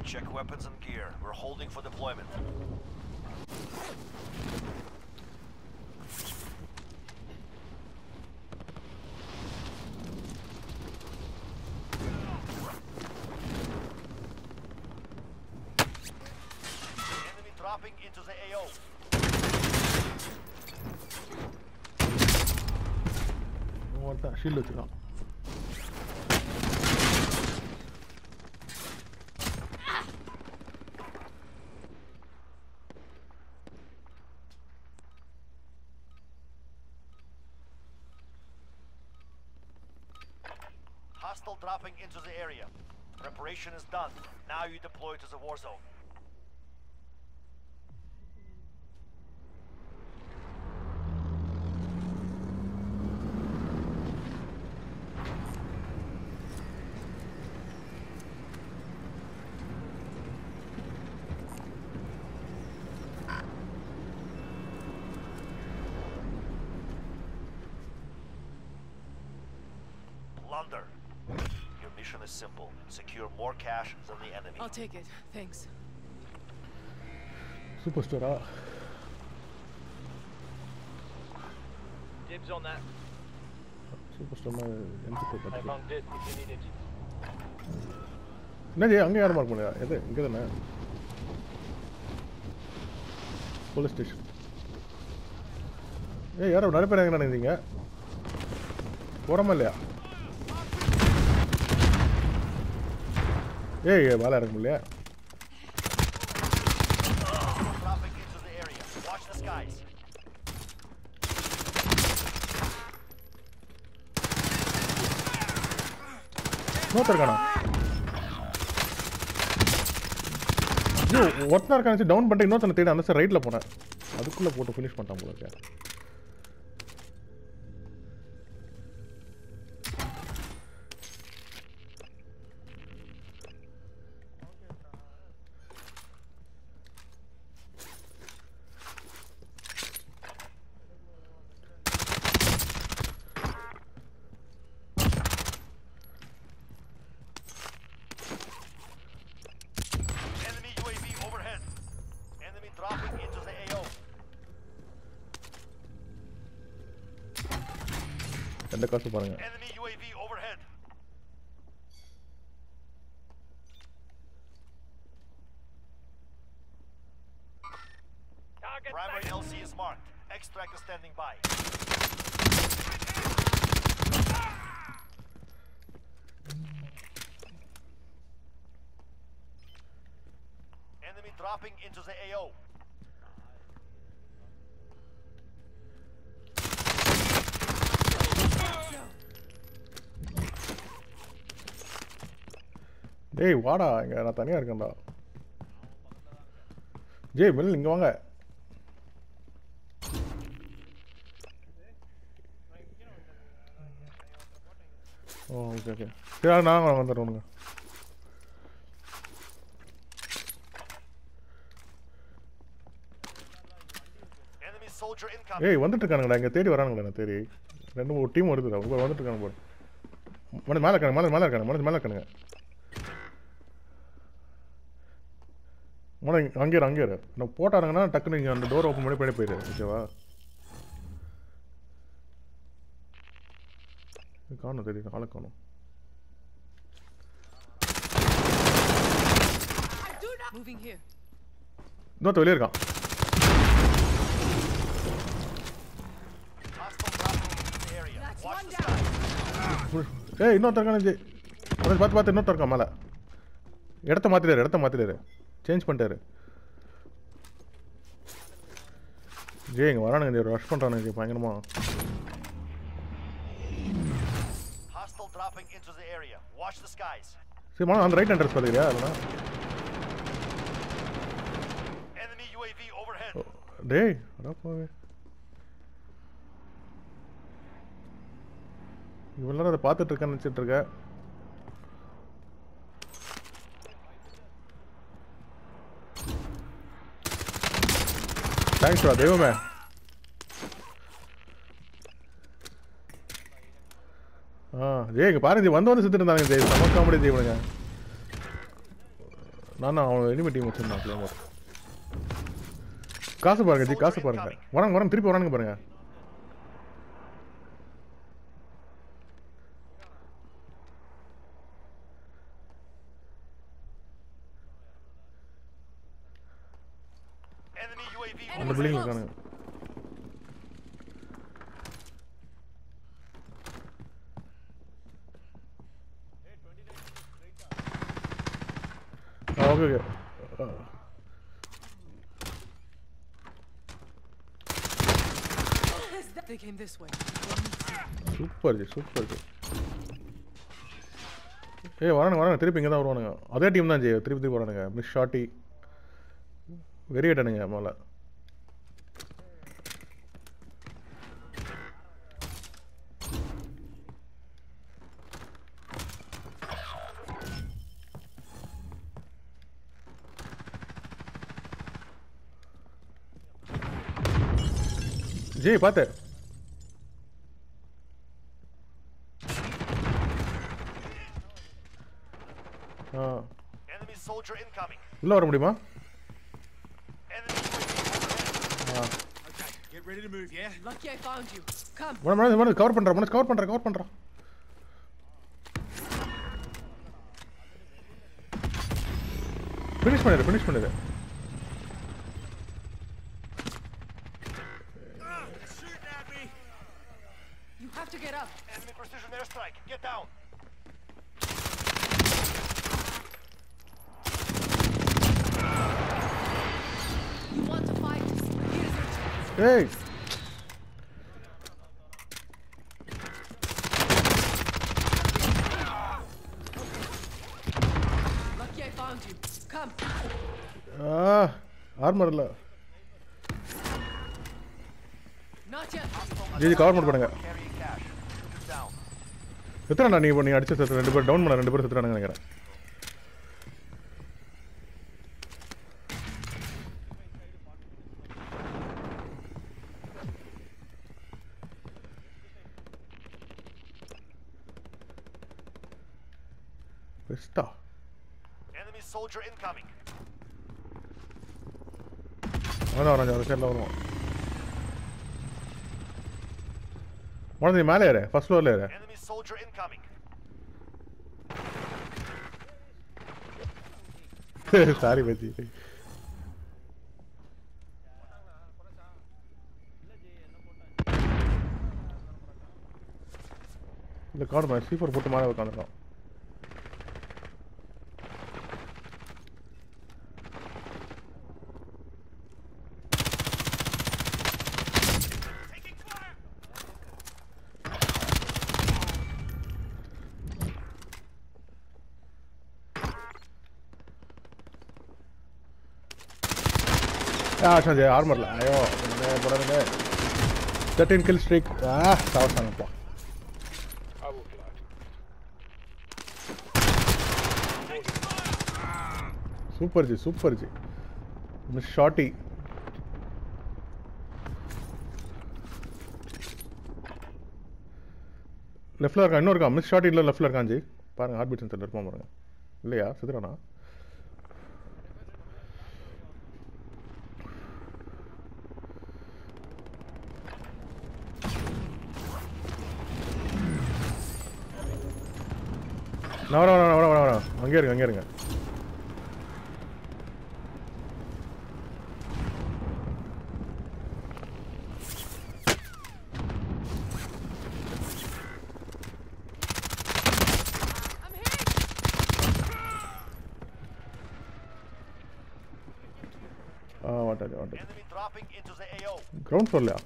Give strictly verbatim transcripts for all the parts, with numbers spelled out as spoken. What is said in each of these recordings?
Check weapons and gear. We're holding for deployment. Enemy dropping into the A O. What the shield வச்சிருக்கான். Hostile dropping into the area. Preparation is done. Now you deploy to the war zone. Plunder. Your mission is simple. Secure more cash than the enemy. I'll take it. Thanks. Superstar. Dibs on that. Superstar னா எந்த I பக்கத்துல? found this if you need it. என்னது அங்க யார் mark பண்ணா? எது இங்க தானே? Police station. ஏய் யாரோ நிறைய பேர் எங்க நின்னீங்க? போறமா இல்லையா? ஏய் மேல இறங்க முடியல. Dropping into the area. Watch the skies. Note இருக்கானா? ஐயோ ஒருத்தன் இருக்கானே டவுன் பண்ணிட்டு இன்னொருத்தனை தேடி அந்த சைடு ரைட்ல போனேன். அதுக்குள்ள போட்டு ஃபினிஷ் பண்ணிட்டான் போல இருக்கே. Enemy U A V overhead. Enemy dropping into the A O. எந்த காசு பாருங்க. Enemy U A V overhead. Target Primary sighted. L C is marked. Extract is standing by. Enemy dropping into the A O. டேய் வாடா இங்க நான் தனியா இருக்கேன்டா. ஜெய் மெல் இங்க வாங்க. ஓ ஓகே ஓகே. சரி நான் வந்துடுறேன். Enemy soldier incoming. ஏய் வந்துட்டு இருக்கானுங்கடா இங்க தேடி வரானுங்களா நான் தேடி. ரெண்டு மூணு டீம் வருதுடா. உங்க வந்துட்டு இருக்காங்க போல. மன மேல இருக்காங்க மேல மேல இருக்காங்க மன மேல இருக்காங்க. மன அங்கே இரு அங்கே இரு. நான் போட்டாருங்கன்னா டக்குன்னு இங்க அந்த டோர் ஓபன் பண்ணி போய் போயிரு. ஓகேவா? காணோம் தேடி ஆளை காணோம். Moving here. இன்னொருத்த வெளியே இருக்கான். Hostile dropping into the area. Watch the skies. ஏய் இன்னொருத்த இருக்கானே ஜெய். அவனை பார்த்து பார்த்து இன்னொருத்த இருக்கான் மேலே. இடத்த மாற்றிடாரு இடத்த மாற்றிடாரு. சேஞ்ச் பண்ணிட்டாரு. ஜெய் இங்கே வரானுங்க ரஷ் பண்ணுறானுங்க பயங்கரமா. Hostile dropping into the area. Watch the skies. சரி மா அந்த ரைட் அட்ரஸ் பார்த்துக்கிறியா அதெல்லாம்? Enemy U A V overhead. டேய் அடா போவே. இவ்வளோ நேரம் அதை பார்த்துட்டு இருக்கேன்னு நினச்சிட்டு இருக்க. தேங்க்ஸ்டா தெய்வமே. ஆ ஜெய் இங்கே பாருங்க ஜெய் வந்து வந்து சுற்றிட்டு இருந்தாங்க ஜெய் செம காமெடி ஜெய்வனுங்க. நான் அவன் எனிமி டீம் வச்சிருந்தான் கிளைமோர். காசு பாருங்க ஜி, காசு பாருங்க. வராங்க வராங்க திருப்பி வரானுங்க பாருங்க. அந்த பில்டிங்ல இருக்கானுங்க. Okay okay. They came this way. Super ji, super ji. ஏய் வரானுங்க வரானுங்க திருப்பி இங்கே தான் வருவானுங்க. அதே டீம் தான் ஜி, திருப்பி திருப்பி வரானுங்க. மிஸ் ஷாட்டி வெறியட்டானுங்க முதல்ல. ஜி பாத்து ஆ Enemy soldier incoming. உள்ள வர முடியுமா? Enemy ah Okay, get ready to move, yeah? Lucky I found you. Come. மன மன மன கவர் பண்றேன், மன கவர் பண்றேன், கவர் பண்றேன். ஃபினிஷ் பண்ணிடு, ஃபினிஷ் பண்ணிடு. Shooting at me! You have to get up. enemy precision airstrike. Get down. You want to fight? Here's your chance. ஏய் Lucky I found you. Come. ஆ ஆர்மர் இல்ல. Not yet. Ji cover பண்ண பண்ணுங்க. Carrying cash. Shoot it down. எத்தனைடா நீ நீ அடிச்ச செத்து ரெண்டு பேர் டவுன் பண்ண ரெண்டு பேர் செத்துறானுங்க நினைக்கிறேன். பெஸ்டா Enemy soldier incoming. அதான் வரான் அந்த சைடில் வருவான். உடனே நீ மேலே ஏறு, ஃபர்ஸ்ட் ஃப்ளோரில் ஏறு. Enemy soldier incoming. சாரி பச்சி. இந்த கார்டு மேலே சீஃபர் போட்டு மேலே உட்காந்துருக்கான். ஆ சரி ஆர்மரில் ஐயோ போடாதுங்க. Thirteen kill streak. ஆ சாவசானப்பா. Super ji, super ji. Miss shotty. லெஃப்டில் இருக்கா, இன்னும் இருக்கா. மிஸ் ஷாட்டி இல்லை லெஃப்டில் இருக்கான் ஜி. பாருங்கள் ஹார்ட் பீட் சென்டர் இருப்பான் பாருங்க. இல்லையா செத்துறானா? நான் வர வர வர வர வர அங்கே இருங்க, அங்கே இருங்க. ஆ வாட்டாது வாட்டாது. Enemy dropping into the A O. Ground ஃப்ளோர்லையா?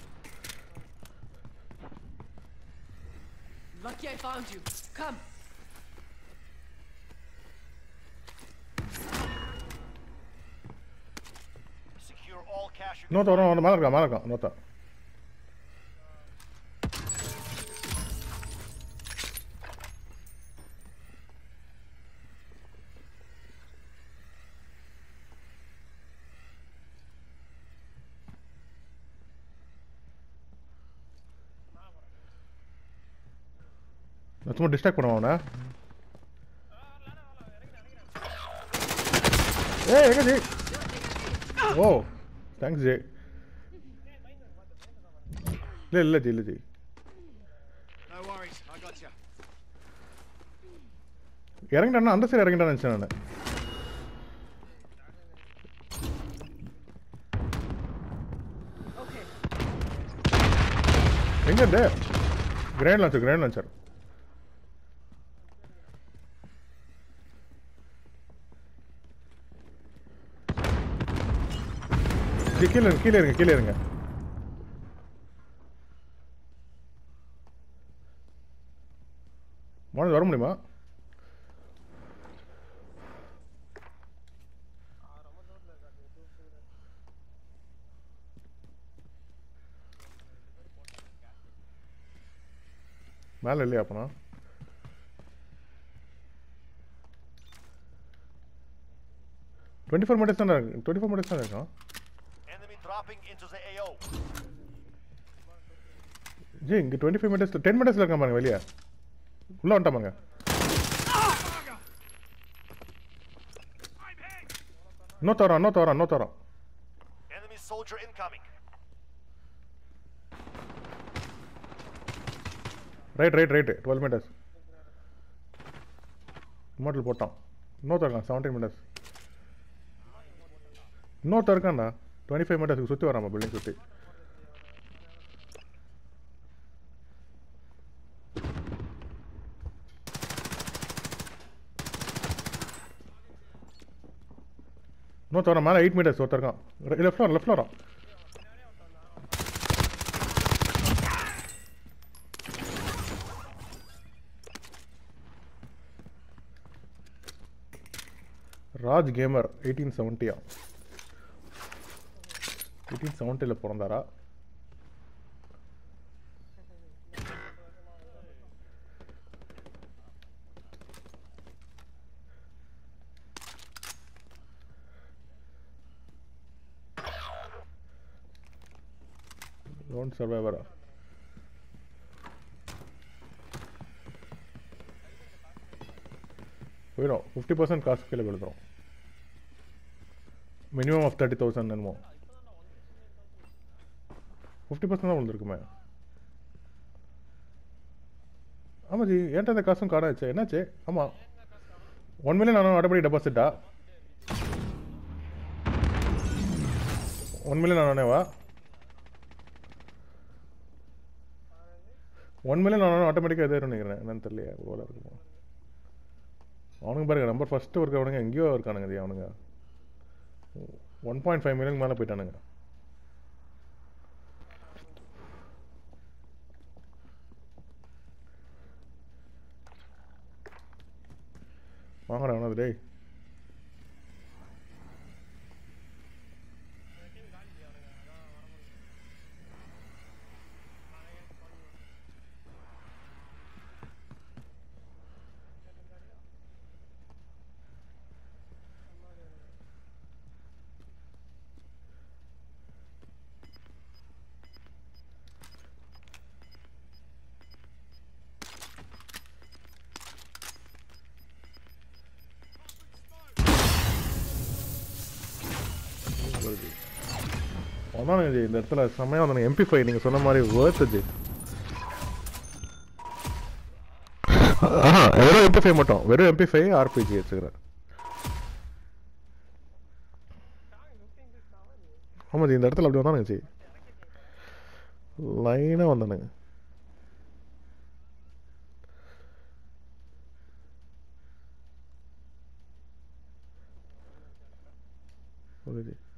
Lucky I found you. Come. Secure all cash. you can இன்னொருத்த வரும், மேலே இருக்கா, மேலே இருக்கான் இன்னொருத்த. நான் சும்மா டிஸ்ட்ராக்ட் பண்ணுவான் அவனை. ஏய் எங்க ஜி ஓ தேங்க்ஸ் ஜி இல்லை இல்லை ஜி இல்லை ji No worries, I got you. இறங்கிட்டானா அந்த சைடு இறங்கிட்டான்னு நினச்சேன் நான் Okay. எங்க இருந்து grenade launcher grenade launcher ji கீழே இருங்க கீழே இருங்க கீழே இருங்க மனது வர முடியுமா மேலே இல்லையா அப்பனா டுவெண்ட்டி ஃபோர் மினிட்ஸ் தான் இருக்கு டுவெண்ட்டி ஃபோர் மினிட்ஸ் தான் இருக்கும் Enemy dropping into the A O. Ji இங்கே டுவெண்ட்டி ஃபைவ் மினிட்ஸ் டென் மினிட்ஸில் இருக்கான் பாருங்க வெளியே உள்ளே வந்துட்டான் பாருங்க இன்னொரு தரோம் இன்னொரு தரோம் இன்னொரு தரோம் Enemy soldier incoming. Right right right twelve minutes immortal போட்டான் இன்னொருத்தர் இருக்கான் செவன்டீன் மினிட்ஸ் இன்னொருத்தர் இருக்கான்டா டுவெண்ட்டி ஃபைவ் மினிட்ஸ்க்கு சுற்றி வராமா பில்டிங் சுற்றி இன்னொருத்தர் வரான் மேலே எயிட் மீட்டர்ஸ் ஒருத்தர் இருக்கான் லெஃப்ட் வரும் லெஃப்ட் வரும் ராஜ் கேமர் எயிட்டீன் செவன்ட்டியா எயிட்டீன் செவன்ட்டியில் பிறந்தாரா லோன் சர்வைவரா போயிடும் ஃபிஃப்டி பர்சன்ட் காசு கீழே விழுதுரும் மினிமம் ஆஃப் தேர்ட்டி தௌசண்ட் என்னமோ ஃபிஃப்டி பர்சன்ட் தான் விழுந்துருக்குமே ஆமாம் ஜி ஏன்ட்ட அந்த காசும் காடாச்சு என்னாச்சு ஆமாம் ஒன் மில்லியன் ஆனால் ஆட்டோமேட்டிக் டெபாசிட்டா ஒன் மில்லியன் ஆனேவா ஒன் மில்லியன் ஆனால் ஆட்டோமேட்டிக்காக எதாவது நினைக்கிறேன் என்னன்னு தெரியலையே போல இருக்குமா அவனுங்க பாருங்க நம்பர் ஃபஸ்ட்டு இருக்க அவனுங்க எங்கேயோ இருக்கானுங்க ஜி அவனுங்க ஒன் பாயிண்ட் ஃபைவ் மில்லியன் மேலே போயிட்டானுங்க வாங்கடா அவனது டேய் அதானுங்க ஜி இந்த இடத்துல செம்மையாக வந்தானுங்க எம்பி ஃபைவ் நீங்கள் சொன்ன மாதிரி வேர்த்து ஜி ஆஹா வெறும் எம்பி ஃபைவ் மட்டும் வெறும் எம்பி ஃபைவ் ஆர்பிஜி வச்சுக்கிறேன் ஆமாம் ஜி இந்த இடத்துல அப்படி வந்தானுங்க ஜி லைனாக வந்தானுங்க ஓகே ஜி